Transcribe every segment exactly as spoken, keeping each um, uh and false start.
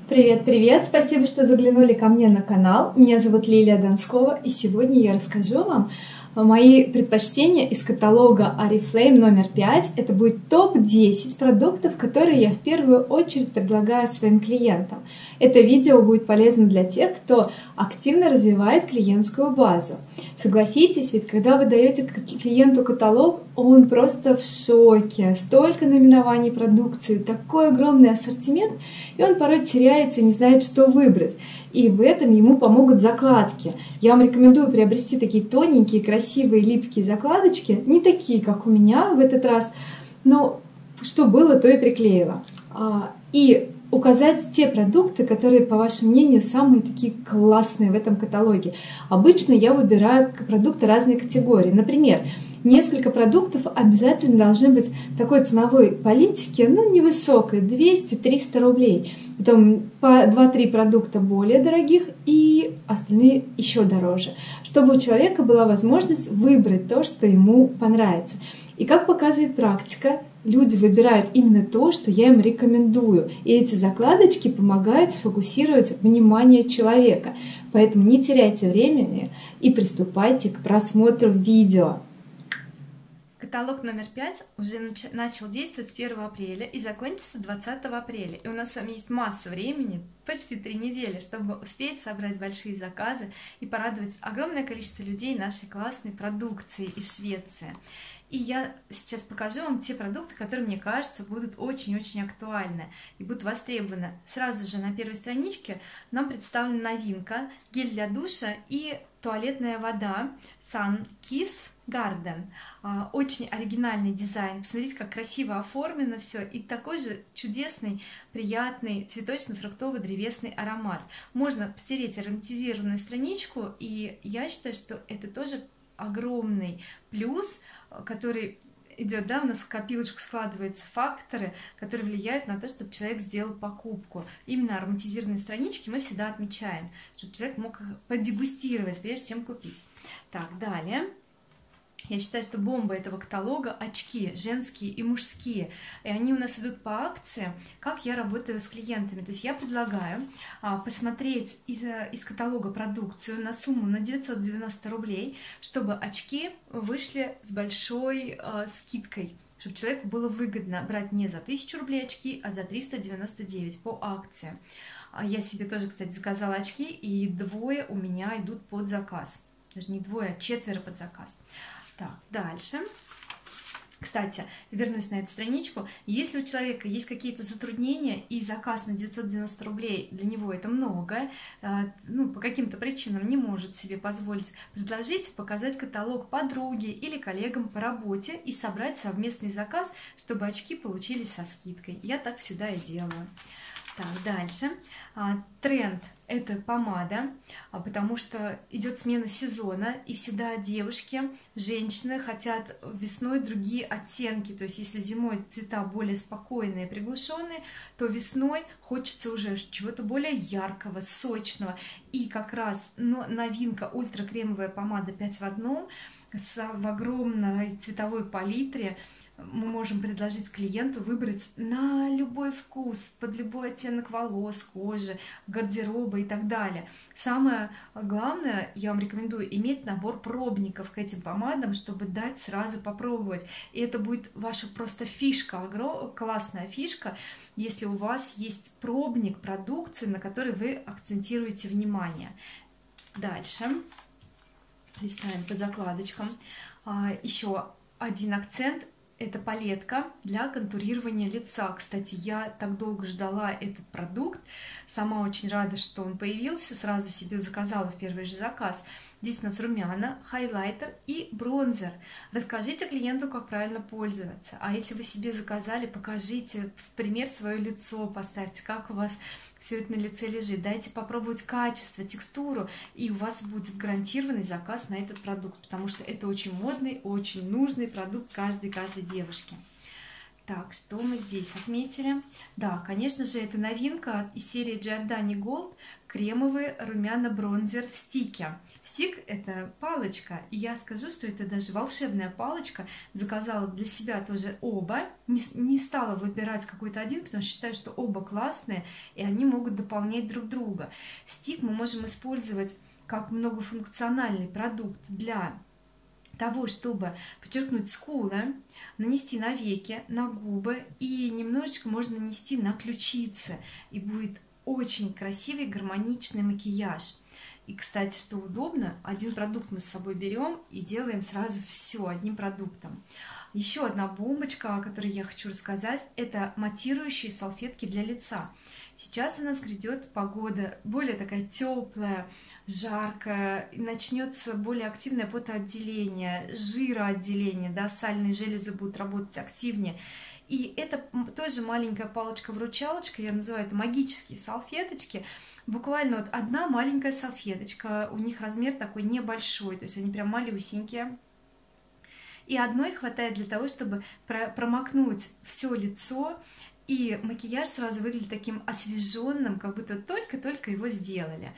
Привет, привет! Спасибо, что заглянули ко мне на канал. Меня зовут Лилия Донскова, и сегодня я расскажу вам мои предпочтения из каталога Oriflame номер пять. Это будет топ десять продуктов, которые я в первую очередь предлагаю своим клиентам. Это видео будет полезно для тех, кто активно развивает клиентскую базу. Согласитесь, ведь когда вы даете клиенту каталог, он просто в шоке. Столько наименований продукции, такой огромный ассортимент, и он порой теряется, не знает, что выбрать. И в этом ему помогут закладки. Я вам рекомендую приобрести такие тоненькие, красивые, липкие закладочки. Не такие, как у меня в этот раз, но что было, то и приклеила. И указать те продукты, которые, по вашему мнению, самые такие классные в этом каталоге. Обычно я выбираю продукты разной категории. Например, несколько продуктов обязательно должны быть такой ценовой политики, ну, невысокой, двести-триста рублей. Потом по два-три продукта более дорогих и остальные еще дороже, чтобы у человека была возможность выбрать то, что ему понравится. И как показывает практика, люди выбирают именно то, что я им рекомендую. И эти закладочки помогают сфокусировать внимание человека. Поэтому не теряйте времени и приступайте к просмотру видео. Каталог номер пять уже начал действовать с первого апреля и закончится двадцатого апреля. И у нас с вами есть масса времени, почти три недели, чтобы успеть собрать большие заказы и порадовать огромное количество людей нашей классной продукции из Швеции. И я сейчас покажу вам те продукты, которые, мне кажется, будут очень-очень актуальны и будут востребованы. Сразу же на первой страничке нам представлена новинка: гель для душа и туалетная вода Sun-Kiss Garden. Очень оригинальный дизайн. Посмотрите, как красиво оформлено все, и такой же чудесный, приятный цветочно-фруктовый древесный аромат. Можно постереть ароматизированную страничку, и я считаю, что это тоже огромный плюс, который идет, да, у нас в копилочку складываются факторы, которые влияют на то, чтобы человек сделал покупку. Именно ароматизированные странички мы всегда отмечаем, чтобы человек мог подегустировать, прежде чем купить. Так, далее. Я считаю, что бомба этого каталога — очки женские и мужские, и они у нас идут по акции. Как я работаю с клиентами? То есть я предлагаю а, посмотреть из, из каталога продукцию на сумму на девятьсот девяносто рублей, чтобы очки вышли с большой а, скидкой, чтобы человеку было выгодно брать не за тысячу рублей очки, а за триста девяносто девять по акции. Я себе тоже, кстати, заказала очки, и двое у меня идут под заказ. Даже не двое, а четверо под заказ. Так, дальше. Кстати, вернусь на эту страничку. Если у человека есть какие-то затруднения и заказ на девятьсот девяносто рублей, для него это много, ну, по каким-то причинам не может себе позволить, предложить показать каталог подруге или коллегам по работе и собрать совместный заказ, чтобы очки получились со скидкой. Я так всегда и делаю. Так, дальше. Тренд — это помада, потому что идет смена сезона, и всегда девушки, женщины хотят весной другие оттенки. То есть если зимой цвета более спокойные, приглушенные, то весной хочется уже чего-то более яркого, сочного. И как раз новинка — ультракремовая помада пять в одном в огромной цветовой палитре. Мы можем предложить клиенту выбрать на любой вкус, под любой оттенок волос, кожи, гардероба и так далее. Самое главное, я вам рекомендую иметь набор пробников к этим помадам, чтобы дать сразу попробовать. И это будет ваша просто фишка, классная фишка, если у вас есть пробник продукции, на который вы акцентируете внимание. Дальше листаем по закладочкам. Еще один акцент — это палетка для контурирования лица. Кстати, я так долго ждала этот продукт, сама очень рада, что он появился, сразу себе заказала в первый же заказ. Здесь у нас румяна, хайлайтер и бронзер. Расскажите клиенту, как правильно пользоваться. А если вы себе заказали, покажите в пример свое лицо, поставьте, как у вас все это на лице лежит. Дайте попробовать качество, текстуру, и у вас будет гарантированный заказ на этот продукт, потому что это очень модный, очень нужный продукт каждой-каждой девушке. Так, что мы здесь отметили? Да, конечно же, это новинка из серии Giordani Gold, кремовый румяно-бронзер в стике. Стик — это палочка, и я скажу, что это даже волшебная палочка. Заказала для себя тоже оба, не, не стала выбирать какой-то один, потому что считаю, что оба классные, и они могут дополнять друг друга. Стик мы можем использовать как многофункциональный продукт для того, чтобы подчеркнуть скулы, нанести на веки, на губы, и немножечко можно нанести на ключицы, и будет очень красивый гармоничный макияж. И, кстати, что удобно, один продукт мы с собой берем и делаем сразу все одним продуктом. Еще одна бомбочка, о которой я хочу рассказать, это матирующие салфетки для лица. Сейчас у нас грядет погода более такая теплая, жаркая, начнется более активное потоотделение, жироотделение, да, сальные железы будут работать активнее. И это тоже маленькая палочка-выручалочка, я называю это магические салфеточки. Буквально вот одна маленькая салфеточка, у них размер такой небольшой, то есть они прям малюсенькие. И одной хватает для того, чтобы промокнуть все лицо, и макияж сразу выглядит таким освеженным, как будто только-только его сделали.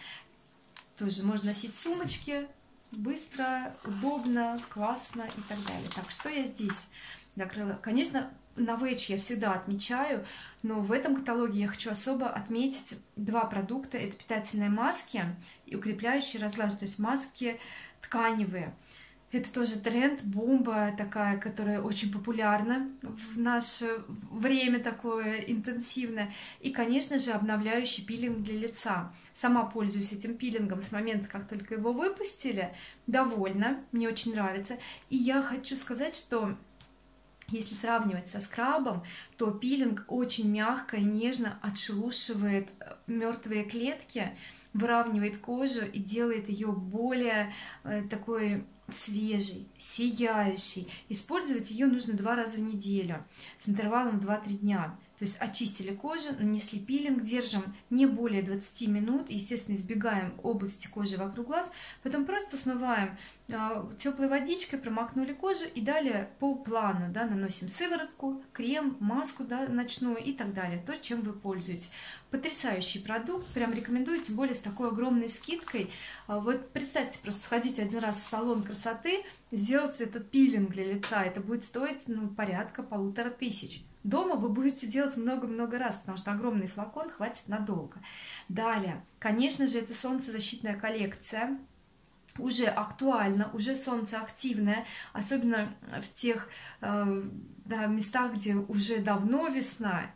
Тоже можно носить сумочки, быстро, удобно, классно и так далее. Так, что я здесь накрыла? Конечно, Novage я всегда отмечаю, но в этом каталоге я хочу особо отметить два продукта. Это питательные маски и укрепляющие, разглаживающие, то есть маски тканевые. Это тоже тренд, бомба такая, которая очень популярна в наше время, такое интенсивное. И, конечно же, обновляющий пилинг для лица. Сама пользуюсь этим пилингом с момента, как только его выпустили. Довольна, мне очень нравится. И я хочу сказать, что если сравнивать со скрабом, то пилинг очень мягко и нежно отшелушивает мертвые клетки, выравнивает кожу и делает ее более э, такой свежий, сияющий. Использовать ее нужно два раза в неделю с интервалом два-три дня. То есть очистили кожу, нанесли пилинг, держим не более двадцати минут, естественно, избегаем области кожи вокруг глаз, потом просто смываем э, теплой водичкой, промокнули кожу и далее по плану, да, наносим сыворотку, крем, маску, да, ночную и так далее, то, чем вы пользуетесь. Потрясающий продукт, прям рекомендую, тем более с такой огромной скидкой. Вот представьте, просто сходить один раз в салон красоты, сделать этот пилинг для лица, это будет стоить, ну, порядка полутора тысяч. Дома вы будете делать много-много раз, потому что огромный флакон хватит надолго. Далее, конечно же, это солнцезащитная коллекция. Уже актуально, уже солнцеактивная, особенно в тех э, да, местах, где уже давно весна,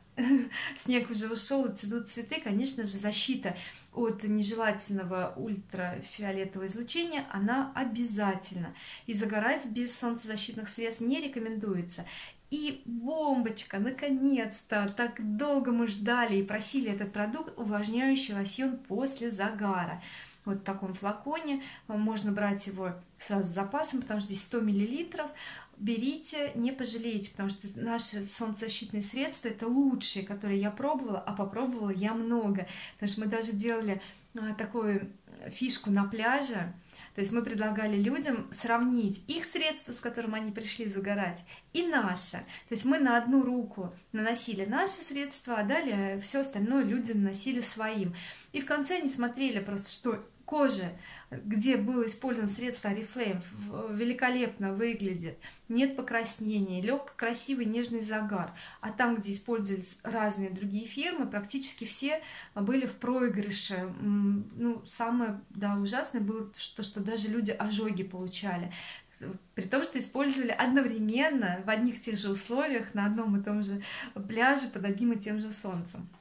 снег уже ушел, цветут цветы. Конечно же, защита от нежелательного ультрафиолетового излучения, она обязательна. И загорать без солнцезащитных средств не рекомендуется. И бомбочка, наконец-то, так долго мы ждали и просили этот продукт, увлажняющий лосьон после загара. Вот в таком флаконе, можно брать его сразу с запасом, потому что здесь сто миллилитров. Берите, не пожалеете, потому что наши солнцезащитные средства это лучшие, которые я пробовала, а попробовала я много. Потому что мы даже делали такую фишку на пляже. То есть мы предлагали людям сравнить их средства, с которым они пришли загорать, и наши. То есть мы на одну руку наносили наши средства, а далее все остальное люди наносили своим. И в конце они смотрели просто, что кожа, где было использовано средство Oriflame, великолепно выглядит, нет покраснения, легкий, красивый, нежный загар. А там, где использовались разные другие фирмы, практически все были в проигрыше. Ну, самое, да, ужасное было, что, что даже люди ожоги получали. При том, что использовали одновременно, в одних тех же условиях, на одном и том же пляже, под одним и тем же солнцем.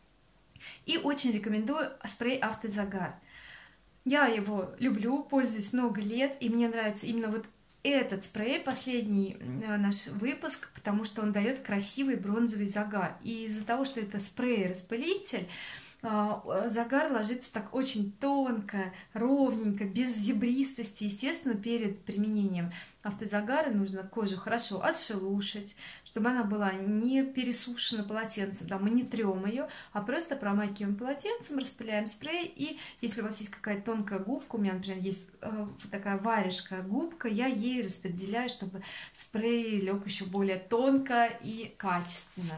И очень рекомендую спрей «Автозагар». Я его люблю, пользуюсь много лет, и мне нравится именно вот этот спрей, последний наш выпуск, потому что он дает красивый бронзовый загар. И из-за того, что это спрей-распылитель, загар ложится так очень тонко, ровненько, без зебристости. Естественно, перед применением автозагара нужно кожу хорошо отшелушить, чтобы она была не пересушена полотенцем, да, мы не трем ее, а просто промакиваем полотенцем, распыляем спрей. И если у вас есть какая-то тонкая губка, у меня, например, есть э, такая варежка губка, я ей распределяю, чтобы спрей лег еще более тонко и качественно.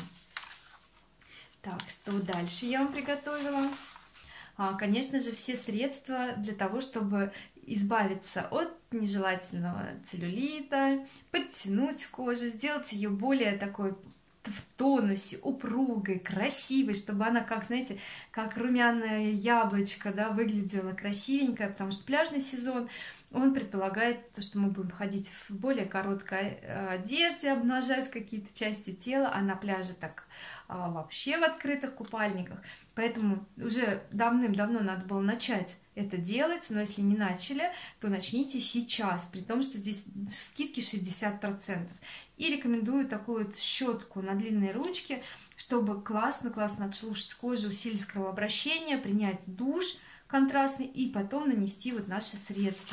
Так, что дальше я вам приготовила? А, конечно же, все средства для того, чтобы избавиться от нежелательного целлюлита, подтянуть кожу, сделать ее более такой в тонусе, упругой, красивой, чтобы она, как, знаете, как румяное яблочко, да, выглядела красивенькая, потому что пляжный сезон, он предполагает то, что мы будем ходить в более короткой одежде, обнажать какие-то части тела, а на пляже так а, вообще в открытых купальниках. Поэтому уже давным-давно надо было начать это делать, но если не начали, то начните сейчас, при том, что здесь скидки шестьдесят процентов. И рекомендую такую вот щетку на длинной ручке, чтобы классно-классно отшелушить кожу, усилить кровообращение, принять душ контрастный и потом нанести вот наши средства.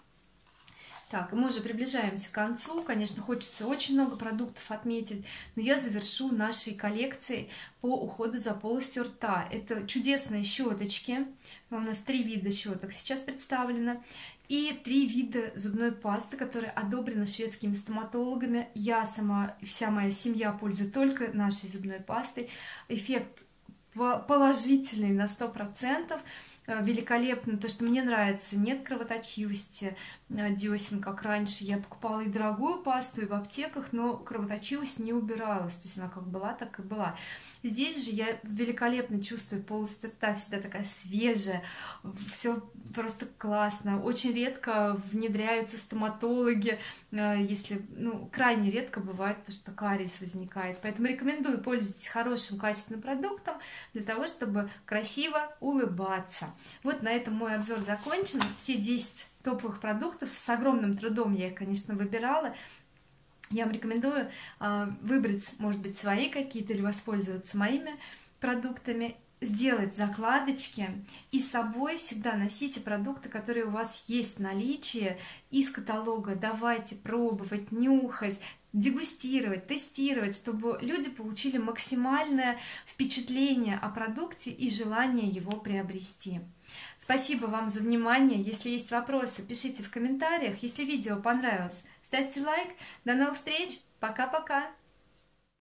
Так, мы уже приближаемся к концу. Конечно, хочется очень много продуктов отметить, но я завершу нашей коллекцией по уходу за полостью рта. Это чудесные щеточки. У нас три вида щеток сейчас представлено. И три вида зубной пасты, которые одобрены шведскими стоматологами. Я сама, вся моя семья пользуется только нашей зубной пастой. Эффект положительный на сто процентов. Великолепно, то, что мне нравится, нет кровоточивости десен, как раньше. Я покупала и дорогую пасту, и в аптеках, но кровоточивость не убиралась, то есть она как была, так и была. Здесь же я великолепно чувствую, полость рта всегда такая свежая, все просто классно. Очень редко внедряются стоматологи, если, ну, крайне редко бывает то, что кариес возникает. Поэтому рекомендую, пользоваться хорошим качественным продуктом для того, чтобы красиво улыбаться. Вот на этом мой обзор закончен. Все десять топовых продуктов, с огромным трудом я их, конечно, выбирала. Я вам рекомендую э, выбрать, может быть, свои какие-то или воспользоваться моими продуктами, сделать закладочки и с собой всегда носите продукты, которые у вас есть в наличии из каталога. Давайте пробовать, нюхать, дегустировать, тестировать, чтобы люди получили максимальное впечатление о продукте и желание его приобрести. Спасибо вам за внимание. Если есть вопросы, пишите в комментариях. Если видео понравилось, ставьте лайк. До новых встреч. Пока-пока.